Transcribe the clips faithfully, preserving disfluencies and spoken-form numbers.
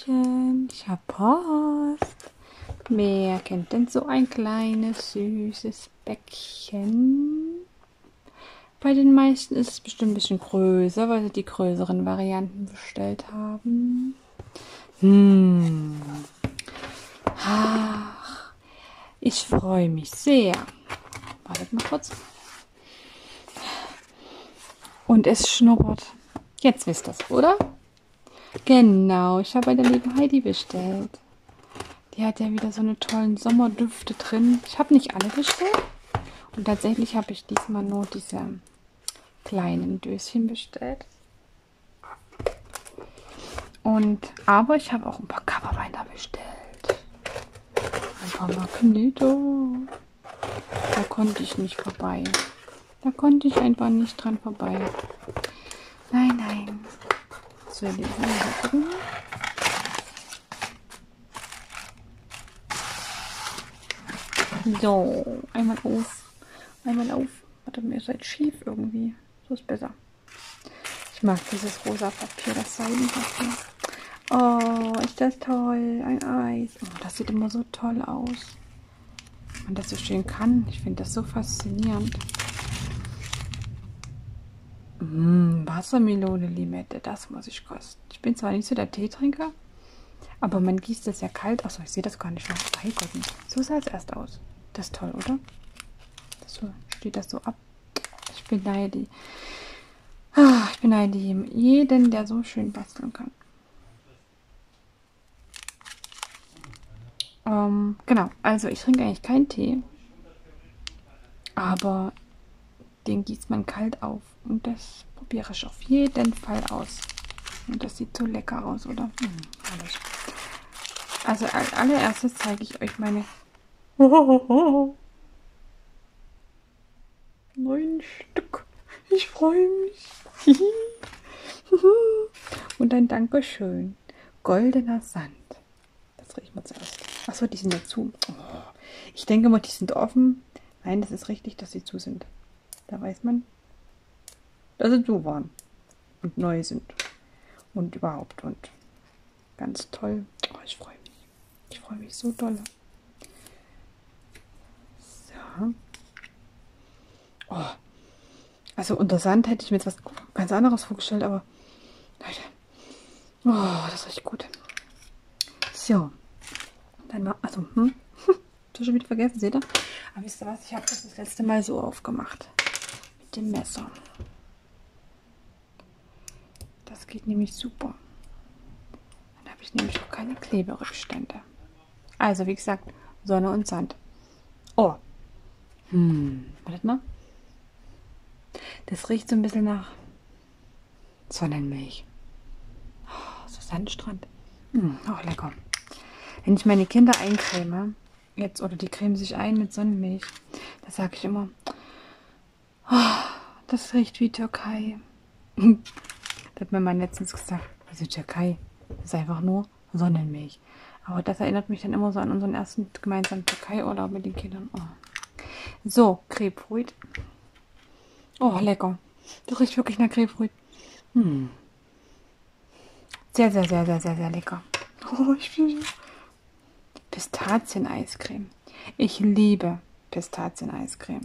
Hallöchen, ich hab Post. Wer kennt denn so ein kleines, süßes Bäckchen? Bei den meisten ist es bestimmt ein bisschen größer, weil sie die größeren Varianten bestellt haben. Hm. Ach, ich freue mich sehr. Wartet mal kurz. Und es schnuppert. Jetzt wisst ihr es, oder? Genau, ich habe bei der lieben Heidi bestellt. Die hat ja wieder so eine tollen Sommerdüfte drin. Ich habe nicht alle bestellt. Und tatsächlich habe ich diesmal nur diese kleinen Döschen bestellt. Und, aber ich habe auch ein paar Coverbinder bestellt. Ein paar Magnete. Da konnte ich nicht vorbei. Da konnte ich einfach nicht dran vorbei. Nein, nein. So, die mal gucken. So, einmal auf. Einmal auf. Warte, mir seid schief irgendwie. So ist besser. Ich mag dieses rosa Papier, das Seidenpapier. Oh, ist das toll. Ein Eis. Oh, das sieht immer so toll aus. Wenn man das so schön kann. Ich finde das so faszinierend. Mmh, Wassermelone Limette. Das muss ich kosten. Ich bin zwar nicht so der Teetrinker, aber man gießt das ja kalt. Achso, ich sehe das gar nicht mehr. Mein Gott, so sah es erst aus. Das ist toll, oder? So steht das so ab. Ich beneide. Ah, ich beneide jeden, der so schön basteln kann. Ähm, genau, also ich trinke eigentlich keinen Tee, aber den gießt man kalt auf und das probiere ich auf jeden Fall aus. Und das sieht so lecker aus, oder? Hm, herrlich. Also als allererstes zeige ich euch meine neun Stück. Ich freue mich. Und ein Dankeschön. Goldener Sand. Das riechen wir zuerst. Achso, die sind ja zu. Oh, ich denke mal, die sind offen. Nein, das ist richtig, dass sie zu sind. Da weiß man, dass sie zu waren. Und neu sind. Und überhaupt. Und ganz toll. Oh, ich freue mich. Ich freue mich so doll. So. Oh. Also unter Sand hätte ich mir jetzt was ganz anderes vorgestellt, aber Leute. Oh, das riecht gut. So. Dann war, also, hm. Das schon wieder vergessen, seht ihr? Aber wisst ihr was? Ich habe das das letzte Mal so aufgemacht. Mit dem Messer. Das geht nämlich super. Dann habe ich nämlich auch keine Kleberückstände. Also, wie gesagt, Sonne und Sand. Oh. Hm. Wartet mal. Das riecht so ein bisschen nach Sonnenmilch. Oh, so Sandstrand. Hm. Oh, lecker. Wenn ich meine Kinder eincreme, jetzt, oder die cremen sich ein mit Sonnenmilch, da sage ich immer, oh, das riecht wie Türkei. Das hat mir mein letztens gesagt, wieso Türkei? Das ist einfach nur Sonnenmilch. Aber das erinnert mich dann immer so an unseren ersten gemeinsamen Türkei-Urlaub mit den Kindern. Oh. So, Grapefruit. Oh, lecker. Das riecht wirklich nach Grapefruit. Hm. Sehr, sehr, sehr, sehr, sehr, sehr lecker. Oh, ich bin... Pistazien-Eiscreme. Ich liebe Pistazien-Eiscreme.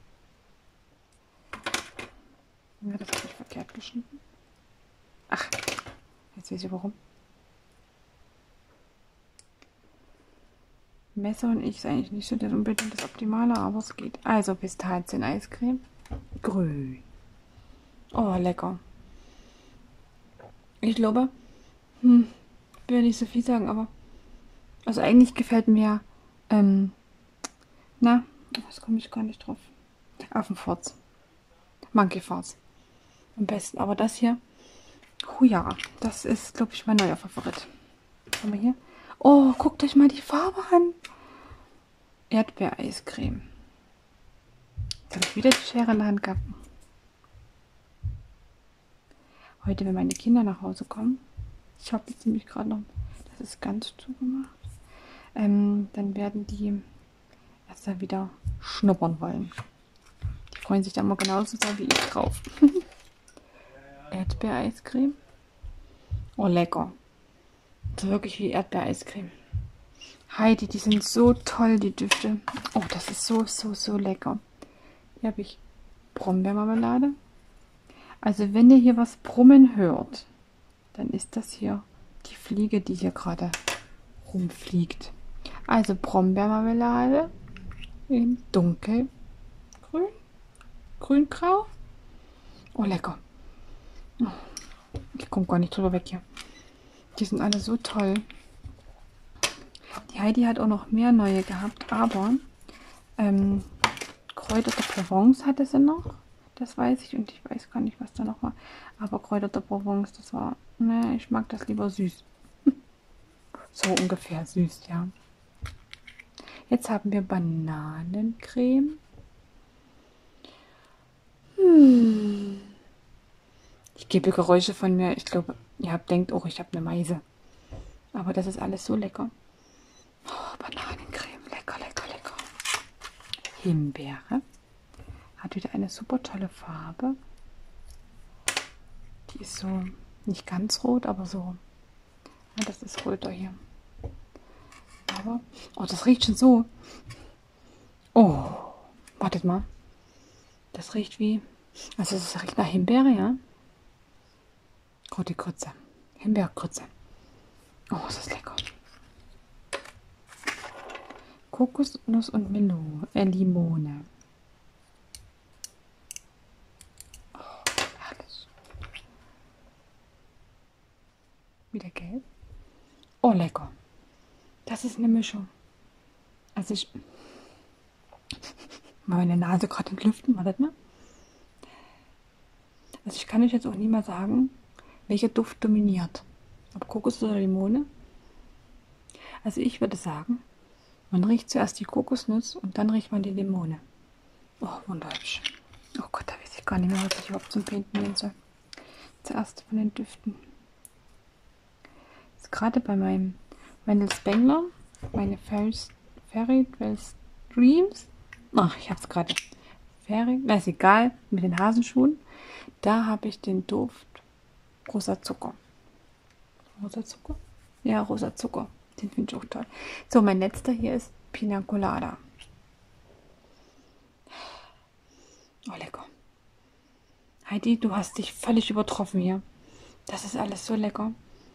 Ja, das habe ich verkehrt geschnitten. Ach, jetzt weiß ich warum. Messer und ich ist eigentlich nicht so das unbedingt das Optimale, aber es geht. Also Pistazien-Eiscreme. Grün. Oh, lecker. Ich glaube, hm, ich will nicht so viel sagen, aber also eigentlich gefällt mir, ähm, na, das komme ich gar nicht drauf. Affenforz. Monkey Force. Am besten. Aber das hier, oh ja, das ist, glaube ich, mein neuer Favorit. Was haben wir hier? Oh, guckt euch mal die Farbe an. Erdbeereiscreme. Jetzt habe ich wieder die Schere in der Hand gehabt. Heute, wenn meine Kinder nach Hause kommen, ich habe jetzt nämlich gerade noch, das ist ganz zugemacht, ähm, dann werden die erst da wieder schnuppern wollen. Die freuen sich dann mal genauso sehr wie ich drauf. Erdbeereiscreme. Oh, lecker. So wirklich wie Erdbeereiscreme. Heidi, die sind so toll, die Düfte. Oh, das ist so, so, so lecker. Hier habe ich Brombeermarmelade. Also wenn ihr hier was brummen hört, dann ist das hier die Fliege, die hier gerade rumfliegt. Also Brombeermarmelade in dunkelgrün, grüngrau. Oh, lecker. Oh, ich komme gar nicht drüber weg hier. Die sind alle so toll. Die Heidi hat auch noch mehr neue gehabt, aber ähm, Kräuter de Provence hatte sie noch. Das weiß ich und ich weiß gar nicht, was da noch war. Aber Kräuter de Provence, das war, ne, ich mag das lieber süß. So ungefähr süß, ja. Jetzt haben wir Bananencreme. Hm. Ich gebe Geräusche von mir. Ich glaube, ihr habt denkt, oh, ich habe eine Meise. Aber das ist alles so lecker. Oh, Bananencreme, lecker, lecker, lecker. Himbeere. Hat wieder eine super tolle Farbe. Die ist so nicht ganz rot, aber so. Ja, das ist röter hier. Aber, oh, das riecht schon so. Oh, wartet mal. Das riecht wie, also das riecht nach Himbeere, ja. Rote Grütze. Himbeergrütze. Oh, das ist lecker. Kokosnuss und Melone, äh, Limone. Oh, herrlich. Wieder gelb. Oh, lecker. Das ist eine Mischung. Also ich... meine Nase gerade entlüften, wartet mal. Also ich kann euch jetzt auch nie mal sagen, welcher Duft dominiert. Ob Kokos oder Limone. Also ich würde sagen, man riecht zuerst die Kokosnuss und dann riecht man die Limone. Oh, wunderhübsch. Oh Gott, da weiß ich gar nicht mehr, was ich überhaupt zum Painten nehmen soll. Zuerst von den Düften. Jetzt gerade bei meinem Wendell Spengler, meine Fairy Wells Dreams. Ach, ich habe es gerade. Fairy, na ist egal, mit den Hasenschuhen. Da habe ich den Duft rosa Zucker. Rosa Zucker? Ja, rosa Zucker. Den finde ich auch toll. So, mein letzter hier ist Pina Colada. Oh, lecker. Heidi, du hast dich völlig übertroffen hier. Das ist alles so lecker.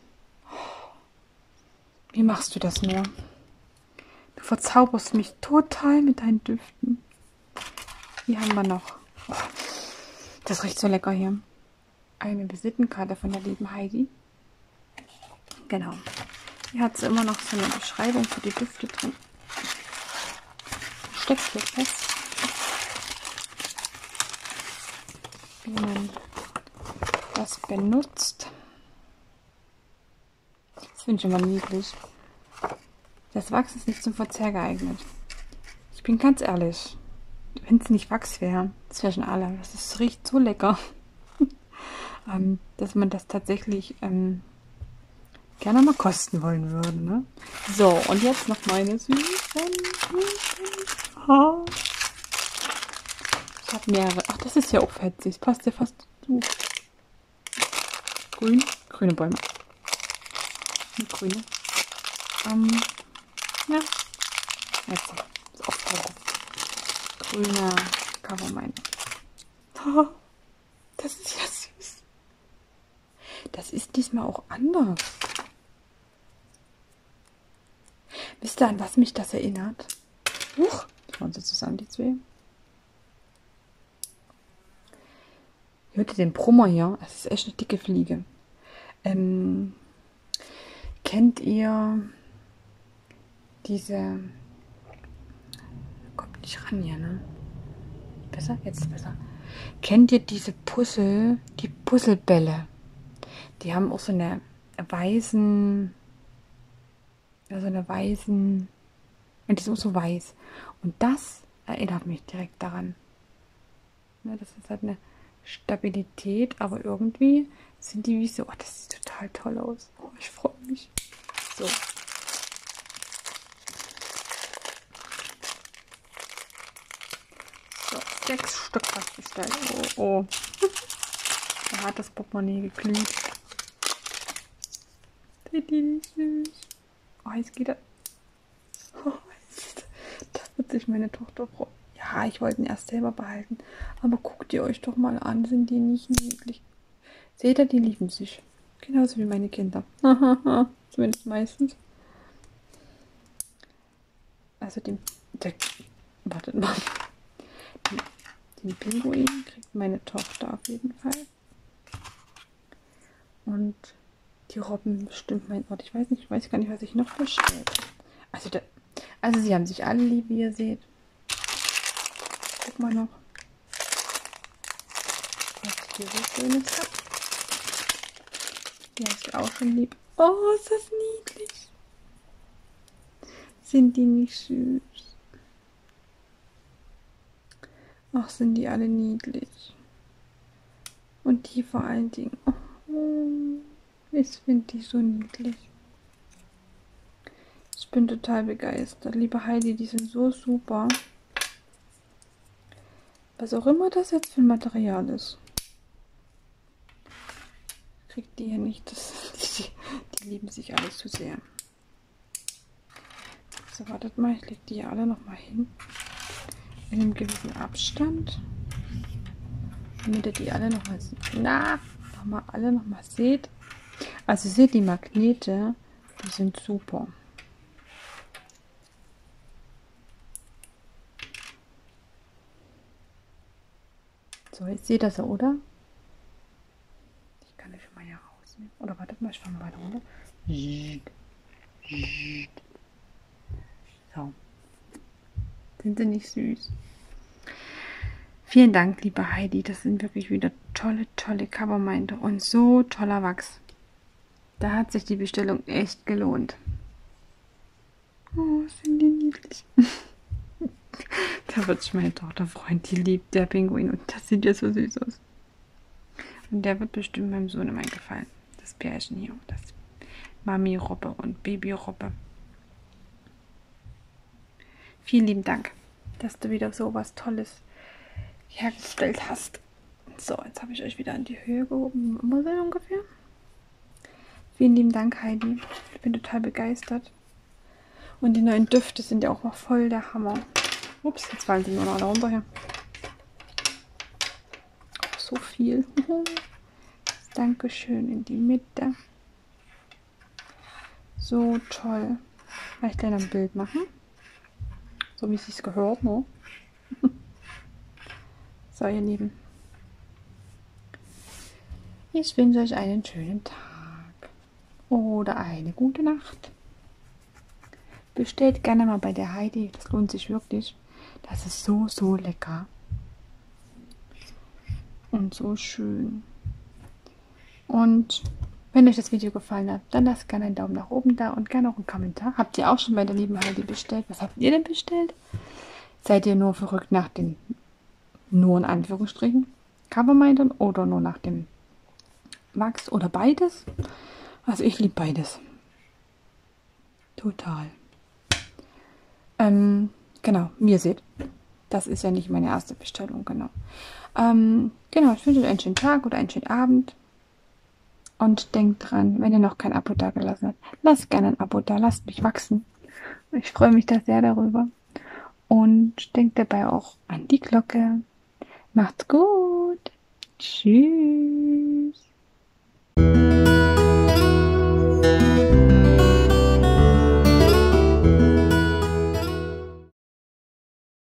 Wie machst du das nur? Du verzauberst mich total mit deinen Düften. Hier haben wir noch. Oh, das riecht so lecker hier. Eine Visitenkarte von der lieben Heidi. Genau. Hier hat sie immer noch so eine Beschreibung für die Düfte drin. Steckt hier fest. Wie man das benutzt. Das finde ich immer niedlich. Das Wachs ist nicht zum Verzehr geeignet. Ich bin ganz ehrlich. Wenn es nicht Wachs wäre, das wäre schon alle. Das ist, riecht so lecker. ähm, dass man das tatsächlich ähm, gerne mal kosten wollen würde. Ne? So, und jetzt noch meine süßen. Oh. Ich habe mehrere. Ach, das ist ja auch fetzig. Das passt ja fast zu. Grün. Grüne Bäume. Und grüne. Ähm, ja. Jetzt ist auch drauf. Grüner Covermine. Oh, das ist ja süß. Das ist diesmal auch anders. Wisst ihr, an was mich das erinnert? Huch, das waren sie zusammen, die zwei. Hört ihr den Brummer hier? Das ist echt eine dicke Fliege. Ähm, kennt ihr diese... Kommt nicht ran hier, ne? Besser? Jetzt besser. Kennt ihr diese Puzzle, die Puzzlebälle? Die haben auch so eine weißen... Ja, so eine weißen... Und die sind auch so weiß. Und das erinnert mich direkt daran. Ja, das ist halt eine Stabilität, aber irgendwie sind die wie so... Oh, das sieht total toll aus. Oh, ich freue mich. So. So, sechs Stück fast bestellt. Oh, oh. Da hat das Portemonnaie geglüht. Seht ihr nicht süß? Oh, jetzt geht er. Oh, jetzt, da wird sich meine Tochter freuen. Ja, ich wollte ihn erst selber behalten. Aber guckt ihr euch doch mal an, sind die nicht niedlich? Seht ihr, die lieben sich. Genauso wie meine Kinder. Zumindest meistens. Also den, der, wartet mal. Den, den Pinguin kriegt meine Tochter auf jeden Fall. Und die Robben bestimmt mein Ort. Ich weiß nicht, ich weiß gar nicht, was ich noch bestellt habe. Also, der, also sie haben sich alle lieb, wie ihr seht. Guck mal noch, was ich hier so Schönes habe. Die hast du auch schon lieb. Oh, ist das niedlich. Sind die nicht süß? Ach, sind die alle niedlich. Und die vor allen Dingen. Oh, ich finde die so niedlich. Ich bin total begeistert. Liebe Heidi, die sind so super. Was auch immer das jetzt für ein Material ist. Kriegt die hier nicht. Das, die, die lieben sich alle zu sehr. So, wartet mal. Ich lege die hier alle nochmal hin. In einem gewissen Abstand. Damit ihr die alle nochmal na, noch mal alle nochmal seht. Also seht die Magnete. Die sind super. So, jetzt seht ihr das, oder? Ich kann euch schon mal hier rausnehmen. Oder wartet mal, ich fange mal weiter runter. So. Sind sie nicht süß? Vielen Dank, liebe Heidi. Das sind wirklich wieder tolle, tolle Coverminder und so toller Wachs. Da hat sich die Bestellung echt gelohnt. Oh, sind die niedlich. Da wird sich meine Tochter freuen. Die liebt der Pinguin und das sieht ja so süß aus. Und der wird bestimmt meinem Sohn immer gefallen. Das Pärchen hier. Das Mami-Robbe und Baby-Robbe. Vielen lieben Dank, dass du wieder so was Tolles hergestellt hast. So, jetzt habe ich euch wieder in die Höhe gehoben. Immer so ungefähr. Vielen lieben Dank, Heidi. Ich bin total begeistert. Und die neuen Düfte sind ja auch noch voll der Hammer. Ups, jetzt fallen sie nur noch alle runter hier. Oh, so viel. Dankeschön in die Mitte. So toll. Kann ich gleich ein Bild machen? So wie es sich gehört, ne? So, ihr Lieben. Ich wünsche euch einen schönen Tag. Oder eine gute Nacht. Bestellt gerne mal bei der Heidi. Das lohnt sich wirklich. Das ist so, so lecker. Und so schön. Und wenn euch das Video gefallen hat, dann lasst gerne einen Daumen nach oben da und gerne auch einen Kommentar. Habt ihr auch schon bei der lieben Heidi bestellt? Was habt ihr denn bestellt? Seid ihr nur verrückt nach den, nur in Anführungsstrichen, Covermindern oder nur nach dem Wachs oder beides? Also ich liebe beides. Total. Ähm, genau, wie ihr seht, das ist ja nicht meine erste Bestellung, genau. Ähm, genau, ich wünsche euch einen schönen Tag oder einen schönen Abend. Und denkt dran, wenn ihr noch kein Abo da gelassen habt, lasst gerne ein Abo da, lasst mich wachsen. Ich freue mich da sehr darüber. Und denkt dabei auch an die Glocke. Macht's gut. Tschüss.